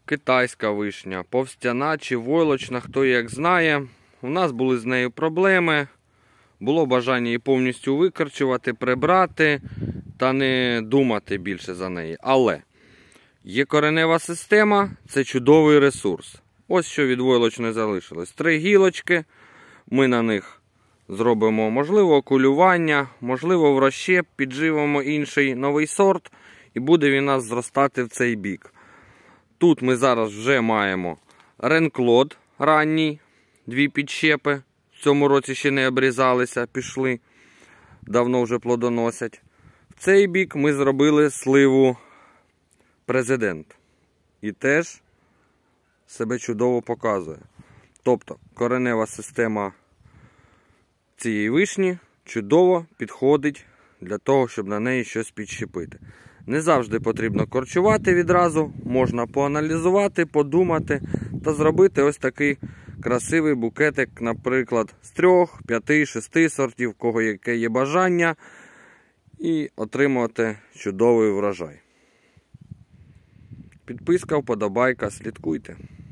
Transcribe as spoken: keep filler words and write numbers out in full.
китайська вишня, повстяна чи войлочна, хто як знає. У нас були з нею проблеми. Було бажання її повністю викорчувати, прибрати та не думати більше за неї. Але є коренева система, це чудовий ресурс. Ось що від войлочної залишилось. Три гілочки, ми на них зробимо, можливо, окулювання, можливо, в розщеп, підживемо інший новий сорт і буде він у нас зростати в цей бік. Тут ми зараз вже маємо ренклод ранній, дві підщепи. В цьому році ще не обрізалися, пішли, давно вже плодоносять. В цей бік ми зробили сливу президент. І теж себе чудово показує. Тобто коренева система цієї вишні чудово підходить для того, щоб на неї щось підщепити. Не завжди потрібно корчувати відразу, можна поаналізувати, подумати та зробити ось такий красивий букетик, наприклад, з трьох, п'яти, шести сортів, в кого яке є бажання, і отримувати чудовий врожай. Підписка, вподобайка, слідкуйте.